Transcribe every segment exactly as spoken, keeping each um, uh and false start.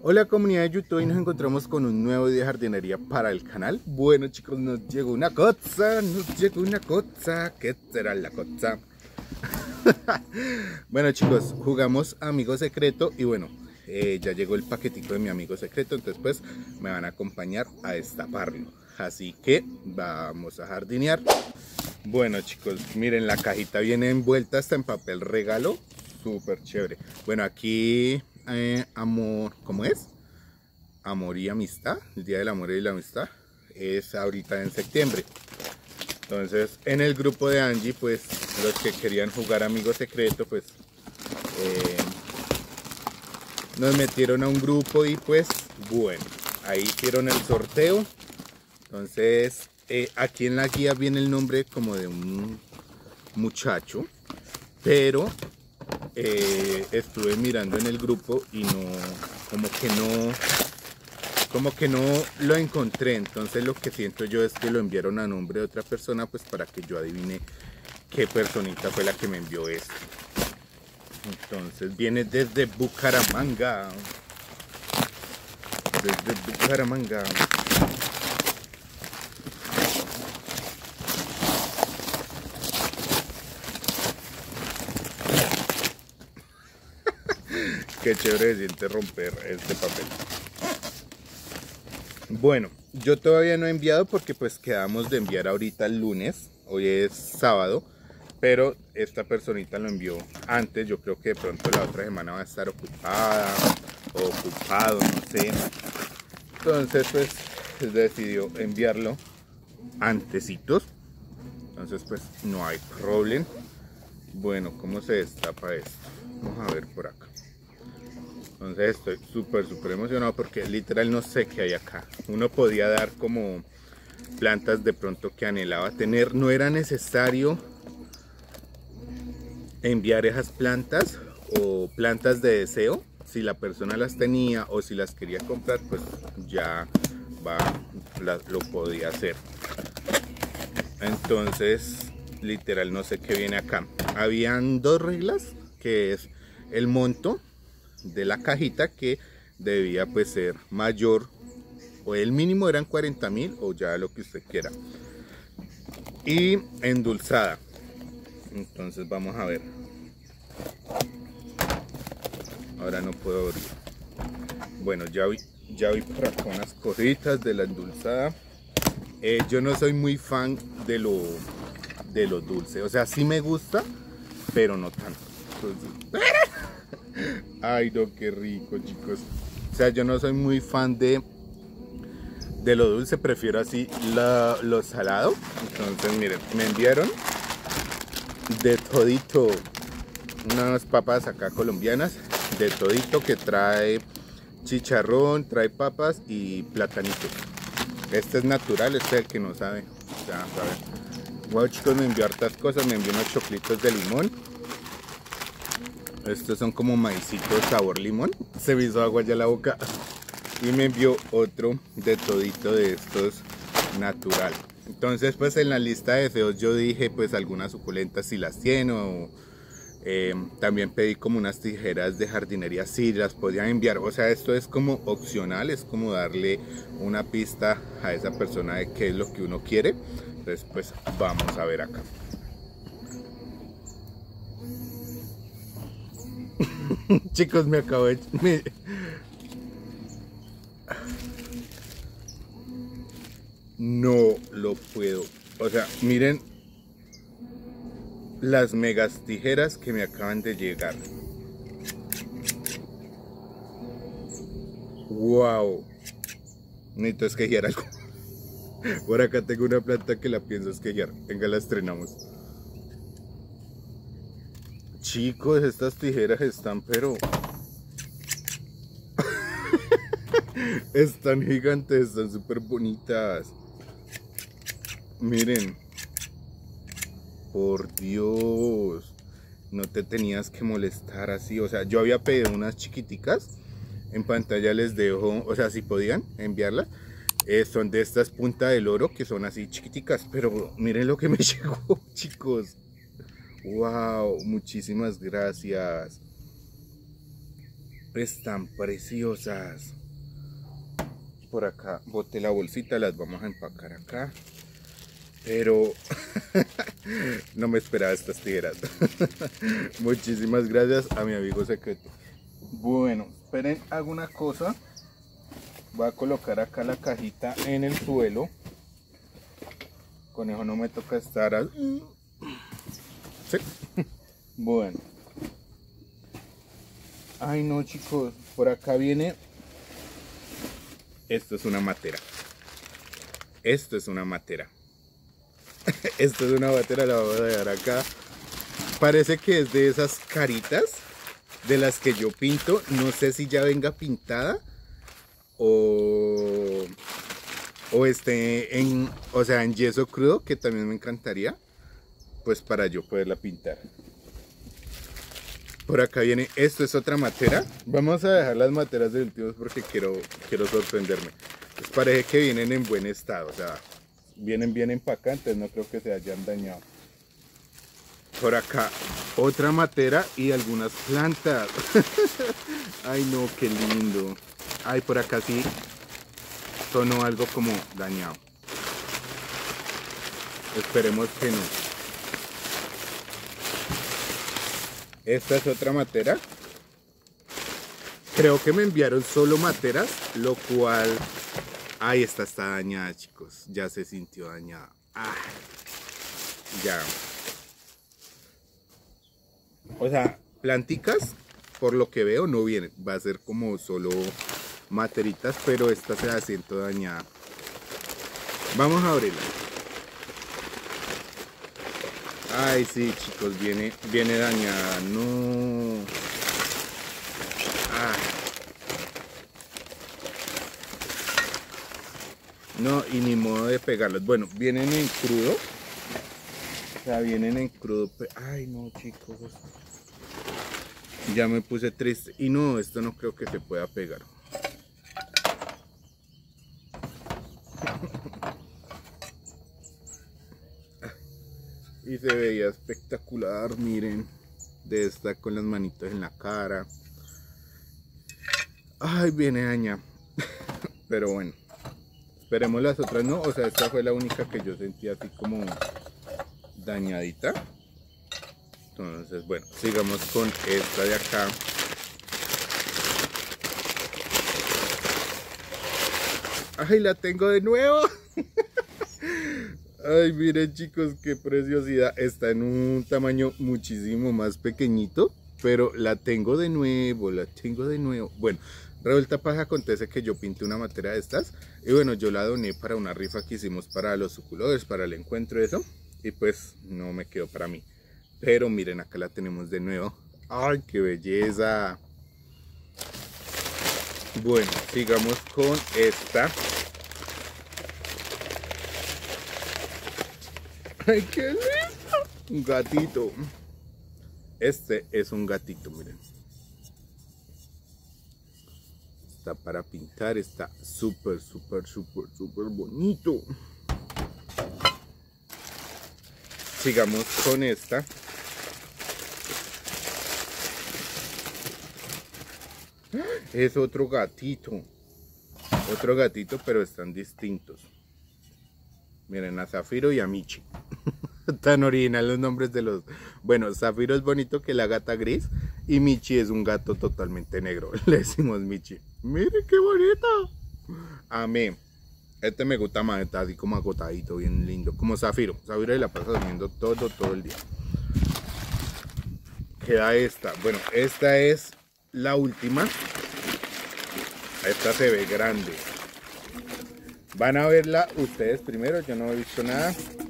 Hola comunidad de YouTube, y nos encontramos con un nuevo video de jardinería para el canal. Bueno chicos, nos llegó una cosa, nos llegó una cosa. ¿Qué será la cosa? Bueno chicos, jugamos amigo secreto y bueno, eh, ya llegó el paquetico de mi amigo secreto. Entonces pues me van a acompañar a destaparlo. Así que vamos a jardinear. Bueno chicos, miren, la cajita viene envuelta hasta en papel regalo. Súper chévere. Bueno, aquí eh, amor, ¿cómo es? Amor y amistad, el día del amor y la amistad es ahorita en septiembre. Entonces en el grupo de Angie, pues los que querían jugar amigo secreto, pues eh, nos metieron a un grupo y pues bueno, ahí hicieron el sorteo. Entonces eh, aquí en la guía viene el nombre como de un muchacho, pero eh, estuve mirando en el grupo y no, como que no, como que no lo encontré. Entonces lo que siento yo es que lo enviaron a nombre de otra persona, pues para que yo adivine qué personita fue la que me envió esto. Entonces viene desde Bucaramanga, desde Bucaramanga. Qué chévere se siente romper este papel. Bueno, yo todavía no he enviado porque pues quedamos de enviar ahorita el lunes. Hoy es sábado, pero esta personita lo envió antes. Yo creo que de pronto la otra semana va a estar ocupada o ocupado, no sé. Entonces pues decidió enviarlo antecitos. Entonces pues no hay problema. Bueno, ¿cómo se destapa esto? Vamos a ver por acá. Entonces estoy súper súper emocionado porque literal no sé qué hay acá. Uno podía dar como plantas de pronto que anhelaba tener. No era necesario enviar esas plantas o plantas de deseo. Si la persona las tenía o si las quería comprar, pues ya va, la, lo podía hacer. Entonces literal no sé qué viene acá. Habían dos reglas, que es el monto de la cajita, que debía pues ser mayor, o el mínimo eran cuarenta mil o ya lo que usted quiera, y endulzada. Entonces vamos a ver. Ahora no puedo abrir. Bueno, ya vi, ya vi por acá unas cositas de la endulzada. eh, yo no soy muy fan de lo de lo dulce, o sea, sí me gusta, pero no tanto. Entonces, ay no, qué rico chicos. O sea, yo no soy muy fan de de lo dulce, prefiero así la, lo salado. Entonces miren, me enviaron de todito unas papas acá colombianas, de todito, que trae chicharrón, trae papas y platanitos. Este es natural, este es el que no sabe. Ya, a ver. Wow chicos, me envió hartas cosas, me envió unos choclitos de limón. Estos son como maicitos sabor limón. Se me hizo agua ya la boca. Y me envió otro de todito de estos natural. Entonces pues en la lista de deseos yo dije pues algunas suculentas si las tiene, o eh, también pedí como unas tijeras de jardinería si las podían enviar. O sea, esto es como opcional, es como darle una pista a esa persona de qué es lo que uno quiere. Entonces pues vamos a ver acá. Chicos, me acabo de... Me... No lo puedo. O sea, miren las megas tijeras que me acaban de llegar. Wow. Necesito esquejear algo. Por acá tengo una planta que la pienso esquejear. Venga, la estrenamos. Chicos, estas tijeras están pero... están gigantes, están súper bonitas. Miren. Por Dios. No te tenías que molestar así. O sea, yo había pedido unas chiquiticas. En pantalla les dejo, o sea, si podían enviarlas. Eh, son de estas punta del oro, que son así chiquiticas. Pero miren lo que me llegó, chicos. Wow, muchísimas gracias. Están preciosas. Por acá boté la bolsita, las vamos a empacar acá. Pero no me esperaba estas tijeras. Muchísimas gracias a mi amigo secreto. Bueno, esperen, hago una cosa. Voy a colocar acá la cajita en el suelo. Conejo, no me toca estar a... ¿Sí? Bueno. Ay no, chicos, por acá viene. Esto es una matera. Esto es una matera. Esto es una matera, la vamos a dejar acá. Parece que es de esas caritas de las que yo pinto. No sé si ya venga pintada o, o esté en, o sea, en yeso crudo, que también me encantaría, pues para yo poderla pintar. Por acá viene, esto es otra matera. Vamos a dejar las materas de últimos porque quiero, quiero sorprenderme. Pues parece que vienen en buen estado, o sea, vienen bien empacantes, no creo que se hayan dañado. Por acá otra matera y algunas plantas. Ay no, qué lindo. Ay, por acá sí sonó algo como dañado. Esperemos que no. Esta es otra matera. Creo que me enviaron solo materas, lo cual... Ay, esta está dañada, chicos. Ya se sintió dañada. Ah, ya. O sea, planticas, por lo que veo, no vienen. Va a ser como solo materitas, pero esta se la siento dañada. Vamos a abrirla. Ay, sí, chicos, viene, viene dañada. No. Ah. No, y ni modo de pegarlos. Bueno, vienen en crudo. O sea, vienen en crudo. Ay, no, chicos. Ya me puse triste. Y no, esto no creo que se pueda pegar. Y se veía espectacular, miren. De esta con las manitos en la cara. Ay, viene daña. Pero bueno. Esperemos las otras no. O sea, esta fue la única que yo sentí así como dañadita. Entonces, bueno, sigamos con esta de acá. ¡Ay, la tengo de nuevo! Ay, miren, chicos, qué preciosidad. Está en un tamaño muchísimo más pequeñito, pero la tengo de nuevo, la tengo de nuevo. Bueno, resulta pasa, acontece que yo pinté una matera de estas. Y bueno, yo la doné para una rifa que hicimos para los suculadores, para el encuentro de eso. Y pues no me quedó para mí. Pero miren, acá la tenemos de nuevo. ¡Ay, qué belleza! Bueno, sigamos con esta. ¡Ay, qué lindo! Un gatito. Este es un gatito, miren. Está para pintar, está súper, súper, súper, súper bonito. Sigamos con esta. Es otro gatito. Otro gatito, pero están distintos. Miren, a Zafiro y a Michi. Tan original los nombres de los... Bueno, Zafiro es bonito, que la gata gris. Y Michi es un gato totalmente negro. Le decimos Michi. Miren qué bonito. Amé. Este me gusta más, está así como agotadito, bien lindo. Como Zafiro. Zafiro y la pasa durmiendo todo, todo el día. Queda esta. Bueno, esta es la última. Esta se ve grande. Van a verla ustedes primero, yo no he visto nada.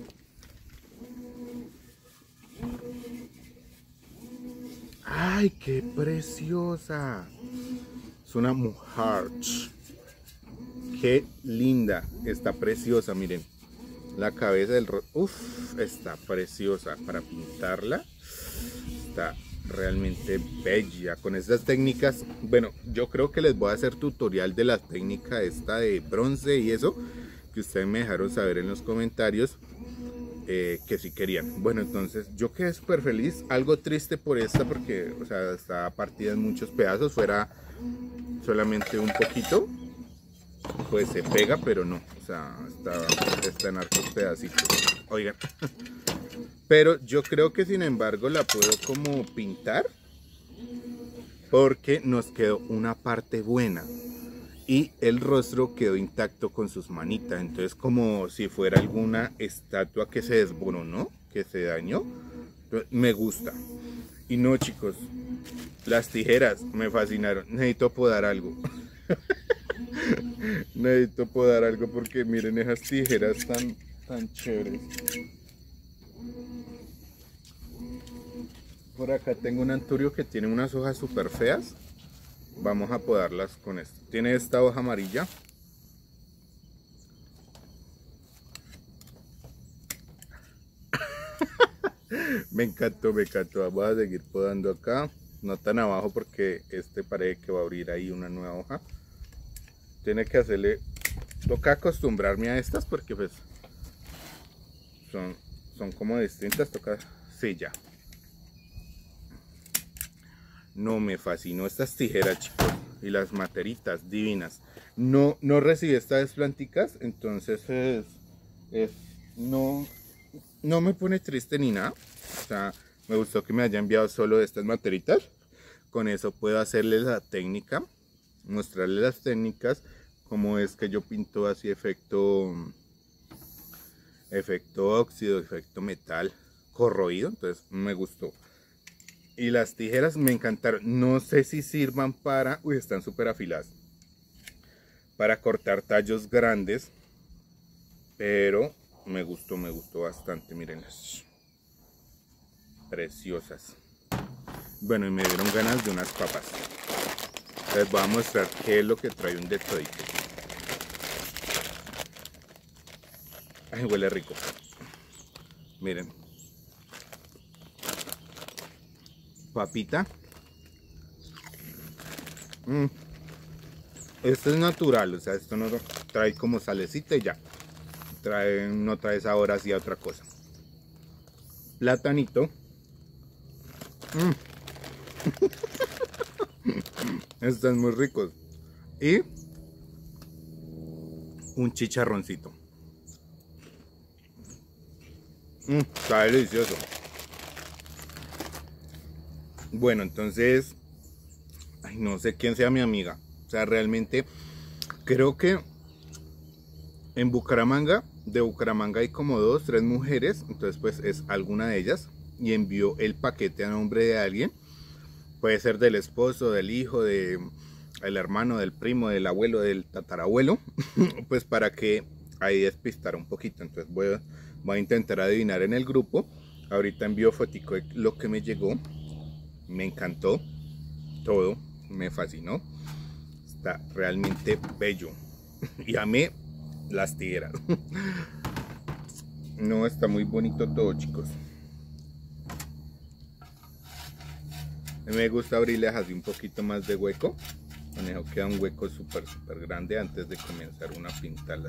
¡Ay, qué preciosa! Es una mujer. ¡Qué linda! Está preciosa, miren. La cabeza del... Uf, está preciosa. Para pintarla, está realmente bella. Con estas técnicas, bueno, yo creo que les voy a hacer tutorial de la técnica esta de bronce y eso, que ustedes me dejaron saber en los comentarios eh, que si querían. Bueno, entonces yo quedé súper feliz, algo triste por esta porque, o sea, está partida en muchos pedazos. Fuera solamente un poquito, pues se pega, pero no, o sea, está, está en hartos pedacitos, oigan. Pero yo creo que sin embargo la puedo como pintar, porque nos quedó una parte buena y el rostro quedó intacto con sus manitas, entonces como si fuera alguna estatua que se desboronó, que se dañó. Me gusta. Y no, chicos, las tijeras me fascinaron. Necesito podar algo. Necesito podar algo porque miren esas tijeras tan, tan chéveres. Por acá tengo un anturio que tiene unas hojas súper feas. Vamos a podarlas con esto. Tiene esta hoja amarilla. Me encantó, me encantó. Vamos a seguir podando acá. No tan abajo porque este parece que va a abrir ahí una nueva hoja. Tiene que hacerle... Toca acostumbrarme a estas porque pues son, son como distintas. Toca... Sí, ya. No, me fascinó estas tijeras, chicos. Y las materitas divinas. No, no recibí estas vez planticas. Entonces es, es... No... No me pone triste ni nada. O sea, me gustó que me haya enviado solo estas materitas. Con eso puedo hacerles la técnica. Mostrarles las técnicas. Como es que yo pinto así efecto... Efecto óxido, efecto metal corroído. Entonces me gustó. Y las tijeras me encantaron. No sé si sirvan para... Uy, están súper afiladas. Para cortar tallos grandes. Pero... Me gustó, me gustó bastante, mírenlas. Preciosas. Bueno, y me dieron ganas de unas papas. Les voy a mostrar qué es lo que trae un de todito. Ay, huele rico. Miren. Papita. Mm. Esto es natural, o sea, esto no trae como salecita y ya. Trae, no trae sabor así a otra cosa. Platanito. Mm. Están muy ricos. Y un chicharroncito. Mm, está delicioso. Bueno, entonces, ay, no sé quién sea mi amiga. O sea, realmente creo que en Bucaramanga, de Bucaramanga hay como dos, tres mujeres, entonces pues es alguna de ellas y envió el paquete a nombre de alguien, puede ser del esposo, del hijo, del hermano, del primo, del abuelo, del tatarabuelo, pues para que ahí despistara un poquito. Entonces voy a, voy a intentar adivinar en el grupo. Ahorita envió fotico de lo que me llegó, me encantó todo, me fascinó, está realmente bello y amé las tijeras. No, está muy bonito todo, chicos. Me gusta abrirles así un poquito más de hueco. Con eso queda un hueco súper súper grande antes de comenzar uno a pintarlas.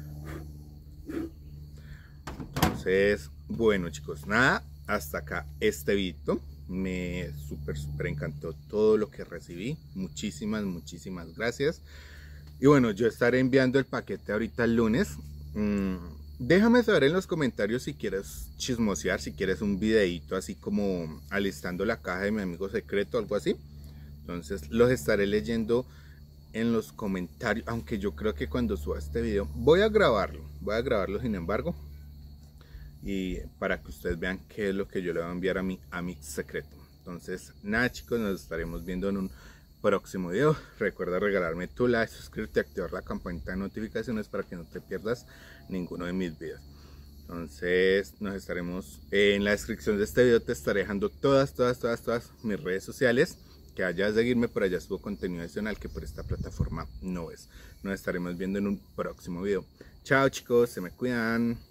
Entonces, bueno, chicos, nada, hasta acá este video. Me súper súper encantó todo lo que recibí. Muchísimas, muchísimas gracias. Y bueno, yo estaré enviando el paquete ahorita el lunes. Mm, déjame saber en los comentarios si quieres chismosear, si quieres un videito así como alistando la caja de mi amigo secreto, algo así. Entonces los estaré leyendo en los comentarios, aunque yo creo que cuando suba este video voy a grabarlo, voy a grabarlo sin embargo. Y para que ustedes vean qué es lo que yo le voy a enviar a mi amigo secreto. Entonces nada, chicos, nos estaremos viendo en un próximo video. Recuerda regalarme tu like, suscribirte, activar la campanita de notificaciones para que no te pierdas ninguno de mis videos. Entonces nos estaremos en la descripción de este video, te estaré dejando todas todas todas todas mis redes sociales, que vayas a seguirme. Por allá subo contenido adicional que por esta plataforma no es. Nos estaremos viendo en un próximo video. Chao, chicos, se me cuidan.